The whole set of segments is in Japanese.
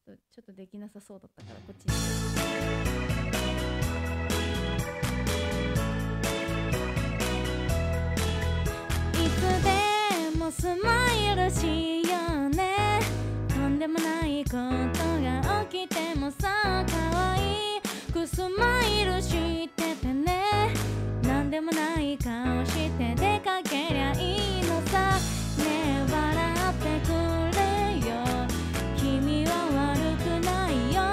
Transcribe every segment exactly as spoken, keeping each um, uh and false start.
とちょっとできなさそうだったからこっちに。いつでもスマイルしようね。とんでもないことが起きてもさ、可愛くスマイルしててね。なんでもない顔して出かけりゃいいのさ。ねえ笑ってくれよ、君は悪くないよ。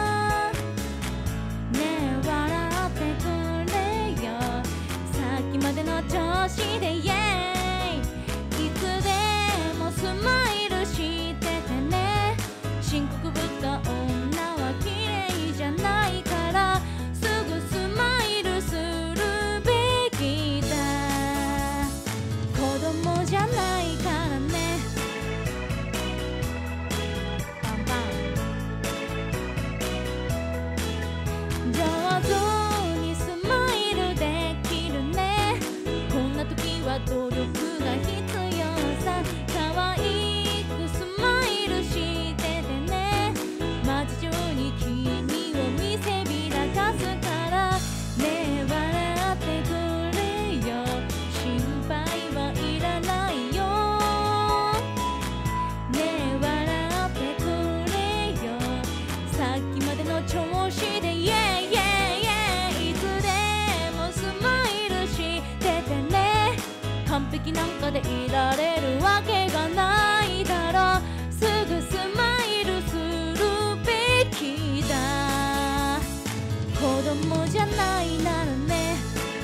ねえ笑ってくれよ、さっきまでの調子でイエーイ。いつでもスマイルしててね。深刻ぶった女は綺麗じゃないから、すぐスマイルするべきだ。子供じゃないからね。パンパン上手にスマイルできるね。こんな時は努力が必要さ。可愛くスマイルしててね。街中に君を見せびらかすから。ねえ笑ってくれよ、心配はいらないよ。ねえ笑ってくれよ、さっきまでの調子でイエーイイエーイイエーイ。いつでもスマイルしててね。完璧なんかでいられるわけがないだろう。すぐスマイルするべきだ。子供じゃないならね。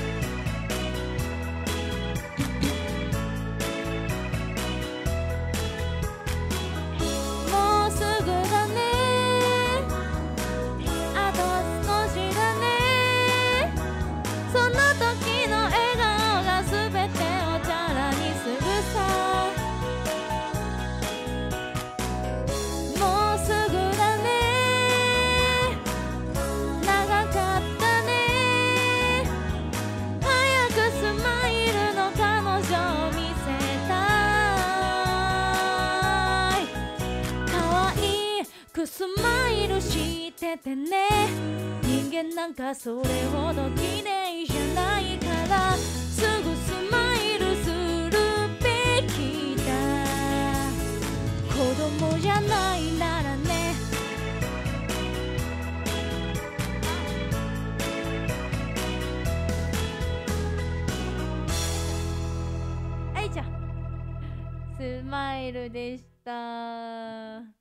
もうすぐだね、あと少しだね。その時の笑顔が全てをチャラにするさ。もうすぐだね、長かったね。早くスマイルの彼女を見せたい。可愛くスマイルしててね。人間なんかそれほど綺麗じゃないから、すぐスマイルするべきだ。子供じゃないならね。はいじゃあスマイルでした。